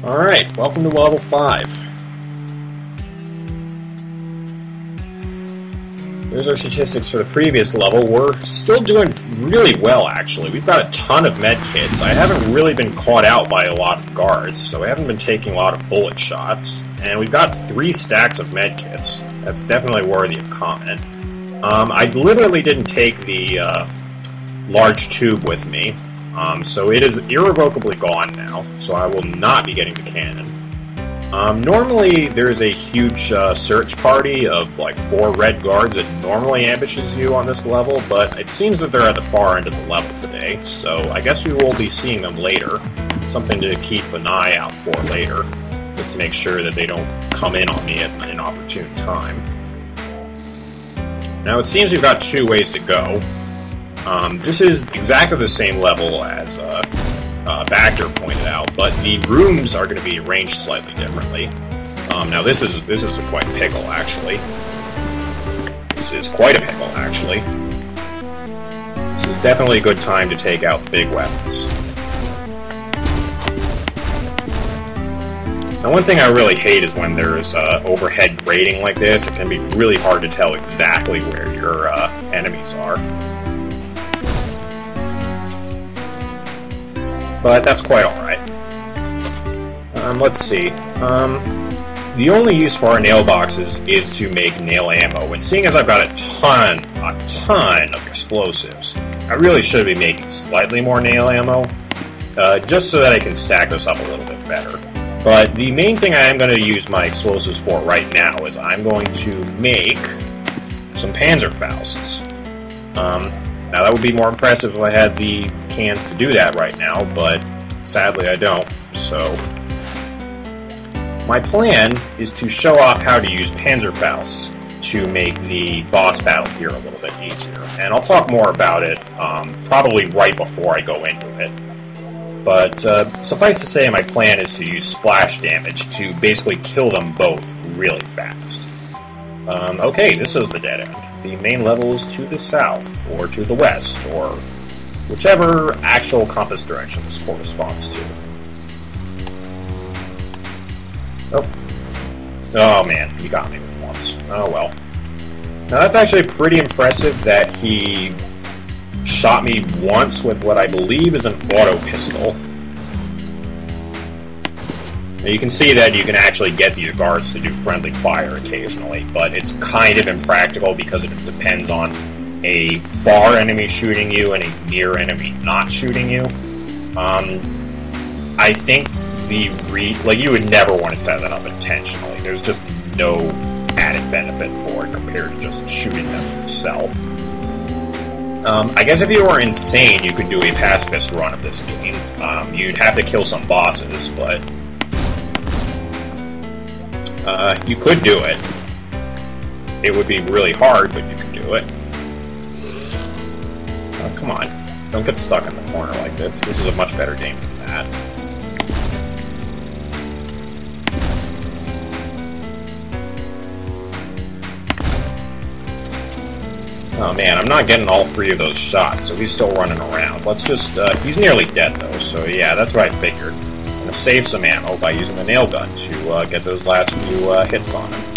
Alright, welcome to level 5. There's our statistics for the previous level. We're still doing really well, actually. We've got a ton of med kits. I haven't really been caught out by a lot of guards, so we haven't been taking a lot of bullet shots. And we've got 3 stacks of med kits. That's definitely worthy of comment. I literally didn't take the large tube with me. So it is irrevocably gone now, so I will not be getting the cannon. Normally, there's a huge search party of like 4 red guards that normally ambushes you on this level, but it seems that they're at the far end of the level today, so I guess we will be seeing them later. Something to keep an eye out for later, just to make sure that they don't come in on me at an inopportune time. Now, it seems we've got 2 ways to go. This is exactly the same level as Bagger pointed out, but the rooms are going to be arranged slightly differently. Now this is quite a pickle, actually. This is quite a pickle, actually. This is definitely a good time to take out the big weapons. Now, one thing I really hate is when there's overhead grating like this. It can be really hard to tell exactly where your enemies are. But that's quite alright. Let's see. The only use for our nail boxes is to make nail ammo, and seeing as I've got a ton of explosives, I really should be making slightly more nail ammo, just so that I can stack this up a little bit better. But the main thing I am going to use my explosives for right now is I'm going to make some Panzerfausts. Now, that would be more impressive if I had the cans to do that right now, but sadly I don't. So, my plan is to show off how to use Panzerfausts to make the boss battle here a little bit easier. And I'll talk more about it probably right before I go into it. But suffice to say, my plan is to use splash damage to basically kill them both really fast. Okay, this is the dead end. The main level is to the south, or to the west, or whichever actual compass direction this corresponds to. Oh man, he got me with once. Oh well. Now that's actually pretty impressive that he shot me once with what I believe is an auto pistol. Now you can see that you can actually get the guards to do friendly fire occasionally, but it's kind of impractical because it depends on a far enemy shooting you and a near enemy not shooting you. I think you would never want to set that up intentionally. There's just no added benefit for it compared to just shooting them yourself. I guess if you were insane, you could do a pacifist run of this game. You'd have to kill some bosses, but you could do it. It would be really hard, but you could do it. Oh, come on. Don't get stuck in the corner like this. This is a much better game than that. Oh man, I'm not getting all 3 of those shots, so he's still running around. Let's just, he's nearly dead though, so yeah, that's what I figured. I'm gonna save some ammo by using the nail gun to get those last few hits on him.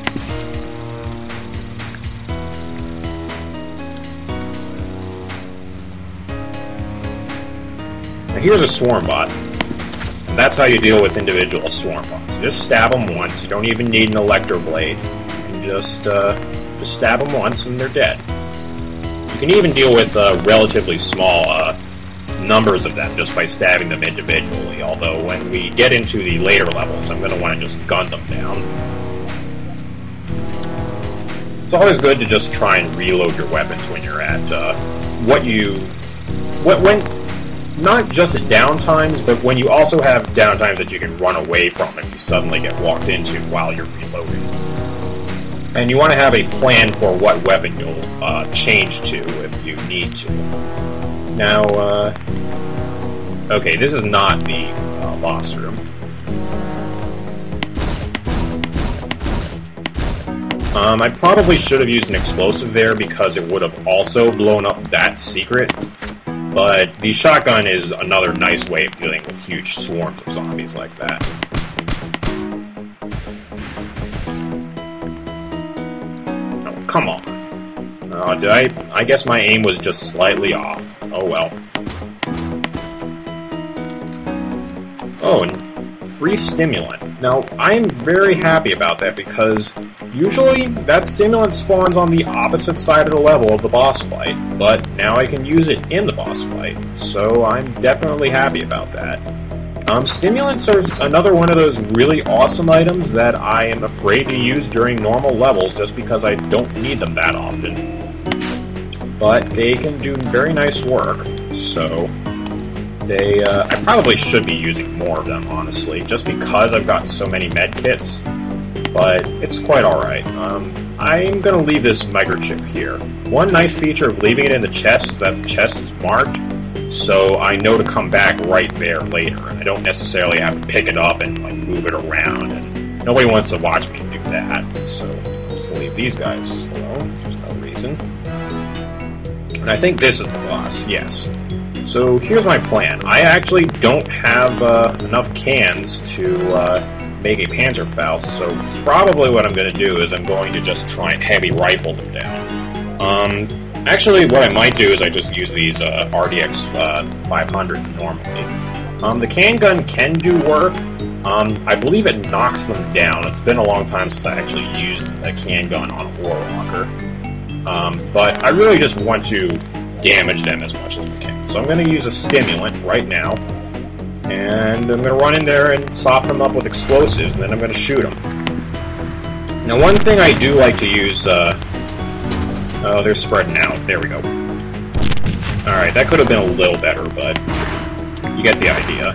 Now here's a swarm bot, and that's how you deal with individual swarm bots. You just stab them once. You don't even need an electro blade. You can just stab them once and they're dead. You can even deal with relatively small numbers of them just by stabbing them individually, although when we get into the later levels, I'm going to want to just gun them down. It's always good to just try and reload your weapons when you're at not just at downtimes, but when you also have downtimes that you can run away from if you suddenly get walked into while you're reloading. And you want to have a plan for what weapon you'll change to if you need to. Now, okay, this is not the boss room. I probably should have used an explosive there because it would have also blown up that secret. But the shotgun is another nice way of dealing with huge swarms of zombies like that. Oh, come on. I guess my aim was just slightly off. Oh well. Oh, and free stimulant. Now, I'm very happy about that because usually that stimulant spawns on the opposite side of the level of the boss fight, but now I can use it in the boss fight, so I'm definitely happy about that. Stimulants are another one of those really awesome items that I am afraid to use during normal levels just because I don't need them that often. But they can do very nice work, so I probably should be using more of them, honestly, just because I've got so many medkits, but it's quite alright. I'm going to leave this microchip here. One nice feature of leaving it in the chest is that the chest is marked, so I know to come back right there later, and I don't necessarily have to pick it up and like move it around, and nobody wants to watch me do that, so just leave these guys alone, there's no reason. And I think this is the boss, yes. So here's my plan. I actually don't have enough cans to make a Panzerfaust, so probably what I'm going to do is I'm going to just try and heavy rifle them down. Actually, what I might do is I just use these RDX 500s normally. The can gun can do work. I believe it knocks them down. It's been a long time since I actually used a can gun on a Warwalker. But I really just want to damage them as much as we can. So I'm going to use a stimulant right now, and I'm going to run in there and soften them up with explosives, and then I'm going to shoot them. Now, one thing I do like to use, oh, they're spreading out. There we go. Alright, that could have been a little better, but you get the idea.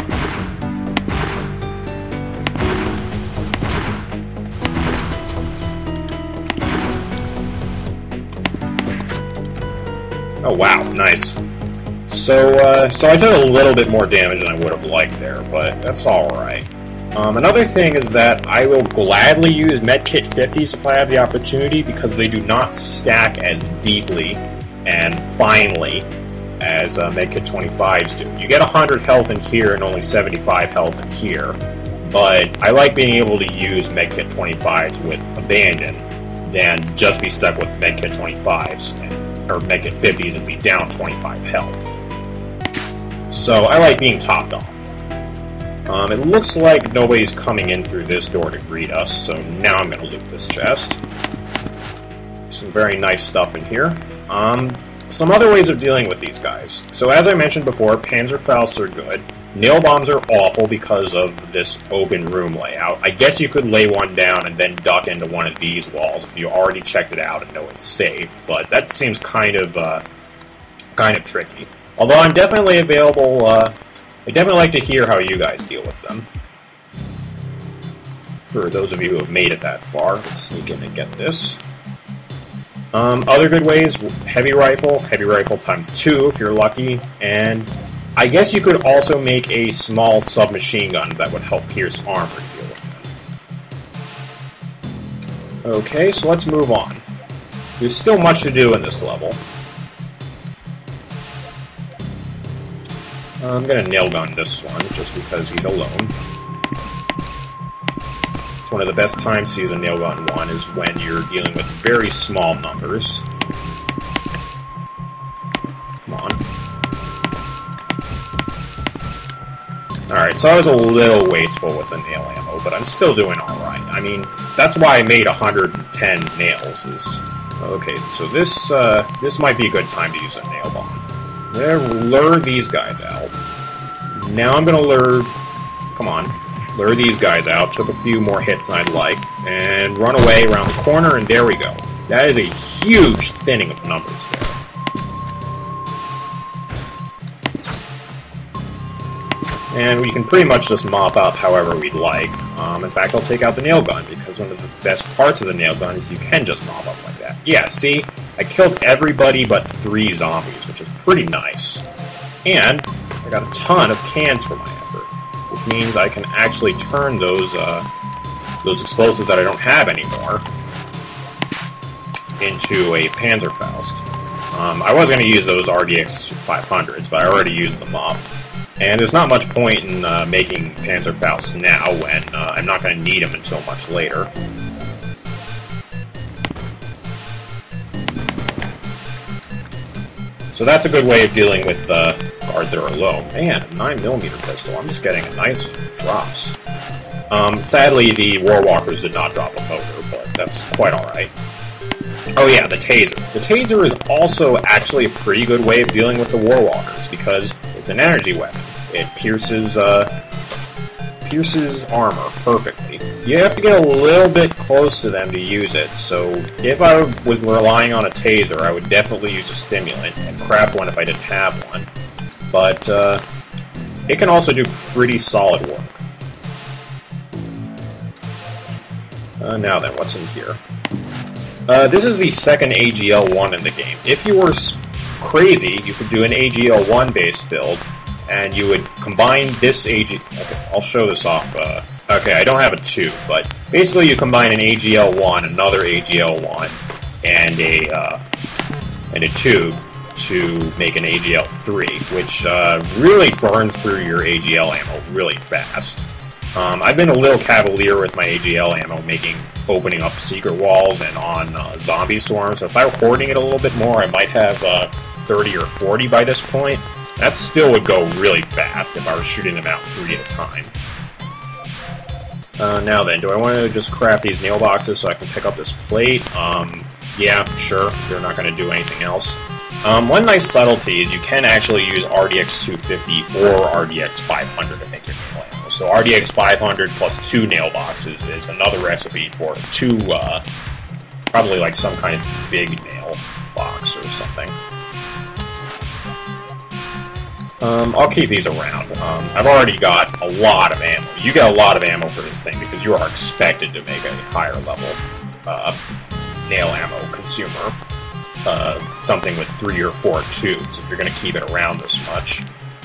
Oh wow, nice. So I did a little bit more damage than I would have liked there, but that's alright. Another thing is that I will gladly use Medkit 50s if I have the opportunity, because they do not stack as deeply and finely as Medkit 25s do. You get 100 health in here and only 75 health in here, but I like being able to use Medkit 25s with abandon than just be stuck with Medkit 25s or Medkit 50s and be down 25 health. So I like being topped off. It looks like nobody's coming in through this door to greet us, so now I'm going to loot this chest. Some very nice stuff in here. Some other ways of dealing with these guys. So as I mentioned before, Panzerfausts are good. Nail bombs are awful because of this open room layout. I guess you could lay one down and then duck into one of these walls if you already checked it out and know it's safe, but that seems kind of tricky. Although I'm definitely available, I definitely like to hear how you guys deal with them. For those of you who have made it that far, let's sneak in and get this. Other good ways, heavy rifle times 2 if you're lucky, and I guess you could also make a small submachine gun that would help pierce armor to deal with them. Okay, so let's move on. There's still much to do in this level. I'm going to nail gun this one, just because he's alone. It's one of the best times to use a nail gun one is when you're dealing with very small numbers. Come on. Alright, so I was a little wasteful with the nail ammo, but I'm still doing alright. I mean, that's why I made 110 nails. Okay, so this might be a good time to use a nail bomb. I'm going to lure these guys out. Now I'm going to lure these guys out. Took a few more hits than I'd like. And run away around the corner, and there we go. That is a huge thinning of numbers there. And we can pretty much just mop up however we'd like. In fact, I'll take out the nail gun, because one of the best parts of the nail gun is you can just mop up like that. Yeah, see? I killed everybody but 3 zombies, which is pretty nice. And I got a ton of cans for my effort, which means I can actually turn those explosives that I don't have anymore into a Panzerfaust. I was going to use those RDX 500s, but I already used them up. And there's not much point in making Panzerfaust now when I'm not going to need them until much later. So that's a good way of dealing with guards that are low. Man, a 9mm pistol. I'm just getting nice drops. Sadly, the Warwalkers did not drop a motor, but that's quite alright. Oh yeah, the Taser. The Taser is also actually a pretty good way of dealing with the Warwalkers, because it's an energy weapon. It pierces armor perfectly. You have to get a little bit close to them to use it, so if I was relying on a Taser, I would definitely use a stimulant, and craft one if I didn't have one. But it can also do pretty solid work. Now then, what's in here? This is the second AGL-1 in the game. If you were crazy, you could do an AGL-1 based build, and you would combine this Okay, I'll show this off. Okay, I don't have a 2, but basically you combine an AGL-1, another AGL-1, and a tube to make an AGL-3, which really burns through your AGL ammo really fast. I've been a little cavalier with my AGL ammo, opening up secret walls and on zombie swarms, so if I were hoarding it a little bit more, I might have 30 or 40 by this point. That still would go really fast if I was shooting them out 3 at a time. Now then, do I want to just craft these nail boxes so I can pick up this plate? Yeah, sure, they're not going to do anything else. One nice subtlety is you can actually use RDX 250 or RDX 500 to make your nail ammo. So RDX 500 plus 2 nail boxes is another recipe for 2, probably like some kind of big nail box or something. I'll keep these around. I've already got a lot of ammo. You get a lot of ammo for this thing because you are expected to make a higher level nail ammo consumer. Something with 3 or 4 tubes if you're going to keep it around this much.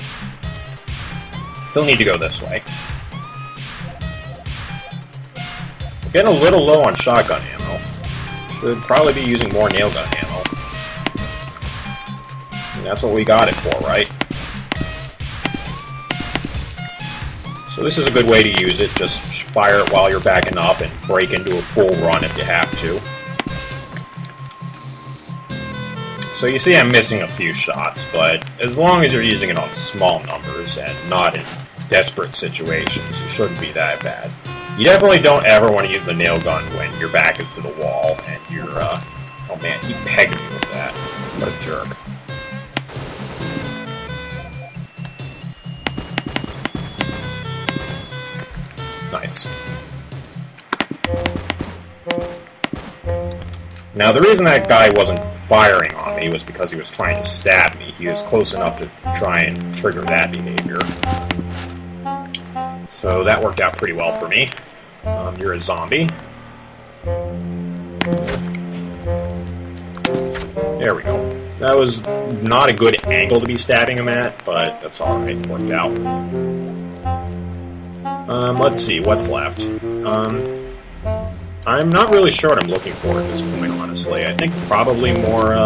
Still need to go this way. Getting a little low on shotgun ammo. Should probably be using more nail gun ammo. And that's what we got it for, right? So this is a good way to use it. Just fire it while you're backing up and break into a full run if you have to. So you see I'm missing a few shots, but as long as you're using it on small numbers and not in desperate situations, it shouldn't be that bad. You definitely don't ever want to use the nail gun when your back is to the wall and you're, oh man, he pegged me with that. What a jerk. Nice. Now, the reason that guy wasn't firing on me was because he was trying to stab me. He was close enough to try and trigger that behavior. So that worked out pretty well for me. You're a zombie. There we go. That was not a good angle to be stabbing him at, but that's alright. It worked out. Let's see, what's left? I'm not really sure what I'm looking for at this point, honestly. I think probably more,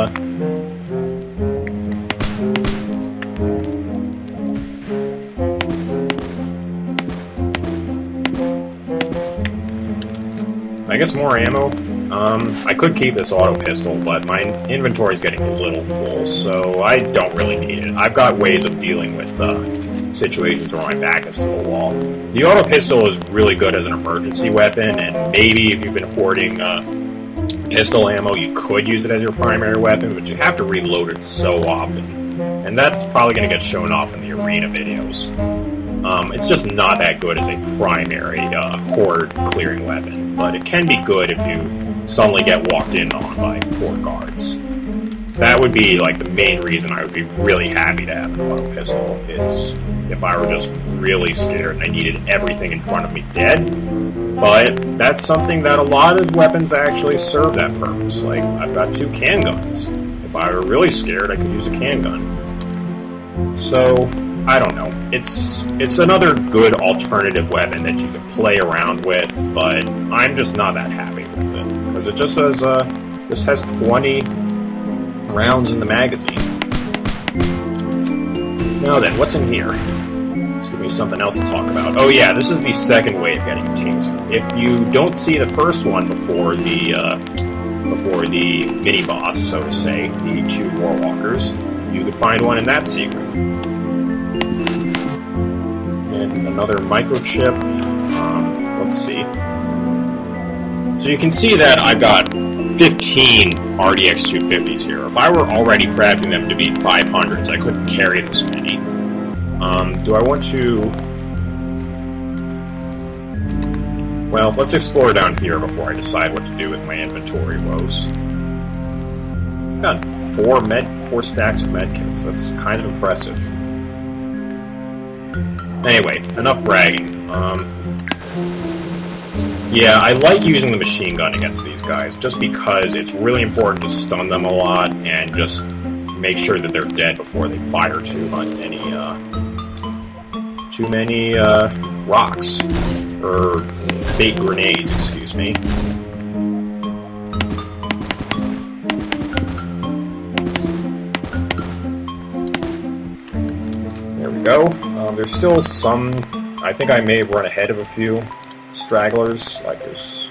I guess more ammo. I could keep this auto pistol, but my inventory's getting a little full, so I don't really need it. I've got ways of dealing with, situations where my back is to the wall. The auto pistol is really good as an emergency weapon, and maybe if you've been hoarding pistol ammo, you could use it as your primary weapon, but you have to reload it so often. And that's probably going to get shown off in the arena videos. It's just not that good as a primary horde clearing weapon, but it can be good if you suddenly get walked in on by 4 guards. That would be like the main reason I would be really happy to have an auto pistol, is if I were just really scared and I needed everything in front of me dead. But that's something that a lot of weapons actually serve that purpose. Like, I've got 2 can guns. If I were really scared, I could use a can gun. So, I don't know. It's another good alternative weapon that you can play around with, but I'm just not that happy with it. Because it just has, this has 20 rounds in the magazine. Now then, what's in here? Let's give me something else to talk about. Oh yeah, this is the second way of getting a taser. If you don't see the first one before the mini-boss, so to say, the 2 Warwalkers, you could find one in that secret. And another microchip. Let's see. So you can see that I've got 15 RDX 250s here. If I were already crafting them to be 500s, I couldn't carry this many. Do I want to... Well, let's explore down here before I decide what to do with my inventory woes. I've got 4 stacks of medkits. That's kind of impressive. Anyway, enough bragging. Yeah, I like using the machine gun against these guys, just because it's really important to stun them a lot and just make sure that they're dead before they fire too many rocks. Or fake grenades, excuse me. There we go. There's still some... I think I may have run ahead of a few stragglers, like this.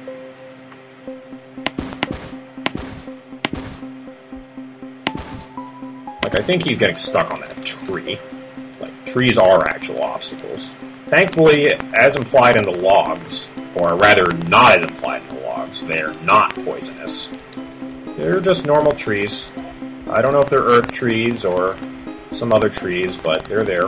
Like, I think he's getting stuck on that tree. Like, trees are actual obstacles. Thankfully, as implied in the logs, or rather not as implied in the logs, they're not poisonous. They're just normal trees. I don't know if they're earth trees or some other trees, but they're there.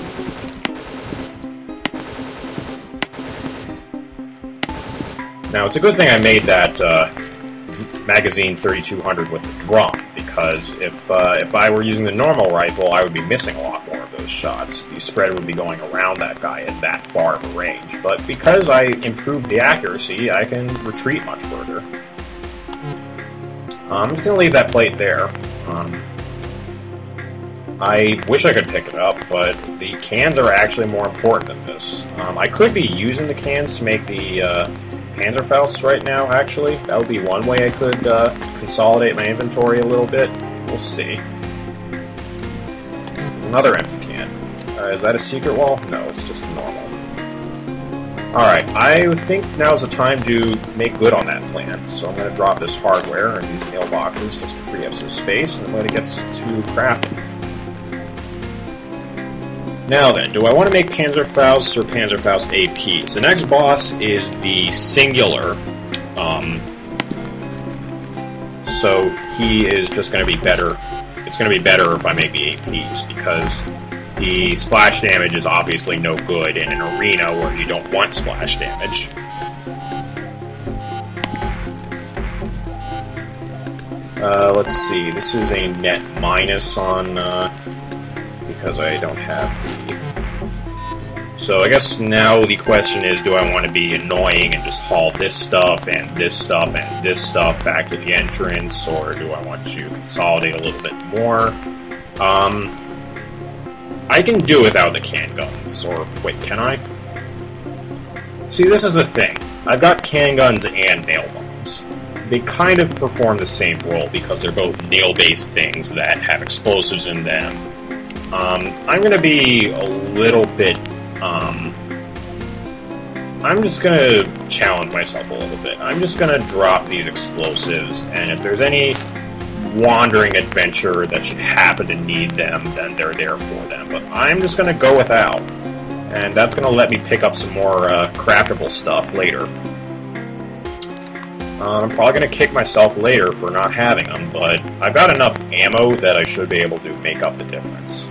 Now, it's a good thing I made that magazine 3200 with the drum, because if I were using the normal rifle, I would be missing a lot more of those shots. The spread would be going around that guy at that far of a range, but because I improved the accuracy, I can retreat much further. I'm just going to leave that plate there. I wish I could pick it up, but the cans are actually more important than this. I could be using the cans to make the Panzerfaust right now, actually. That would be one way I could consolidate my inventory a little bit. We'll see. Another empty can. Is that a secret wall? No, it's just normal. Alright, I think now's the time to make good on that plan. So I'm going to drop this hardware and these mailboxes just to free up some space, and I'm going to get to crafting. Now then, do I want to make Panzerfaust or Panzerfaust APs? The next boss is the Singular, so he is just going to be better. It's going to be better if I make the APs, because the splash damage is obviously no good in an arena where you don't want splash damage. Let's see, this is a net minus on... because I don't have the... So I guess now the question is, do I want to be annoying and just haul this stuff and this stuff and this stuff back to the entrance, or do I want to consolidate a little bit more? I can do without the can guns, or wait, can I? See, this is the thing. I've got can guns and nail bombs. They kind of perform the same role because they're both nail-based things that have explosives in them. I'm going to be a little bit, I'm just going to challenge myself a little bit. I'm just going to drop these explosives, and if there's any wandering adventurer that should happen to need them, then they're there for them. But I'm just going to go without, and that's going to let me pick up some more craftable stuff later. I'm probably going to kick myself later for not having them, but I've got enough ammo that I should be able to make up the difference.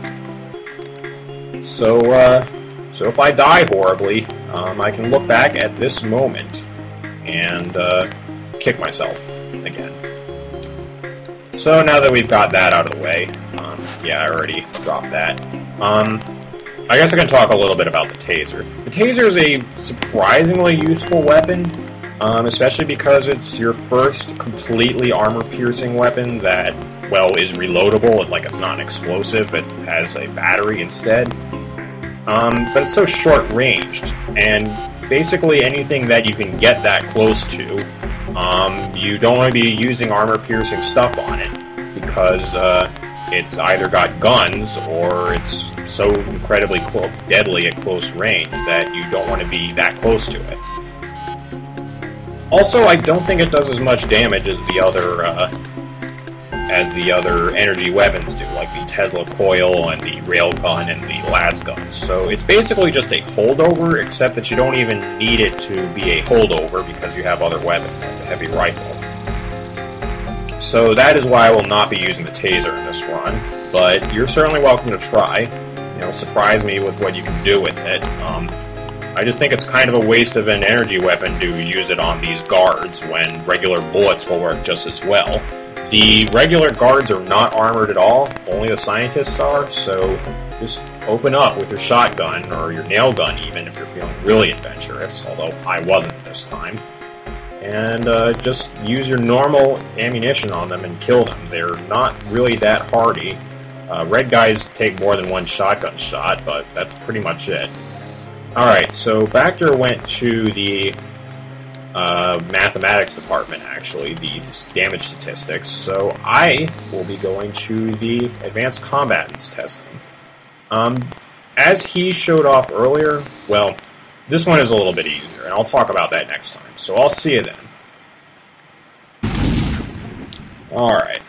So if I die horribly, I can look back at this moment and kick myself again. So now that we've got that out of the way, yeah, I already dropped that. I guess I can talk a little bit about the taser. The taser is a surprisingly useful weapon. Especially because it's your first completely armor-piercing weapon that, well, is reloadable. Like, it's not an explosive, it has a battery instead. But it's so short-ranged, and basically anything that you can get that close to, you don't want to be using armor-piercing stuff on it, because it's either got guns or it's so incredibly deadly at close range that you don't want to be that close to it. Also, I don't think it does as much damage as the other energy weapons do, like the Tesla coil and the railgun and the las gun. So it's basically just a holdover, except that you don't even need it to be a holdover because you have other weapons, like the heavy rifle. So that is why I will not be using the taser in this run, but you're certainly welcome to try. You know, surprise me with what you can do with it. I just think it's kind of a waste of an energy weapon to use it on these guards when regular bullets will work just as well. The regular guards are not armored at all, only the scientists are, so just open up with your shotgun, or your nail gun even, if you're feeling really adventurous, although I wasn't this time. And just use your normal ammunition on them and kill them. They're not really that hardy. Red guys take more than one shotgun shot, but that's pretty much it. Alright, so Bacter went to the mathematics department, actually, the damage statistics, so I will be going to the advanced combatants testing. As he showed off earlier, well, this one is a little bit easier, and I'll talk about that next time, so I'll see you then. Alright,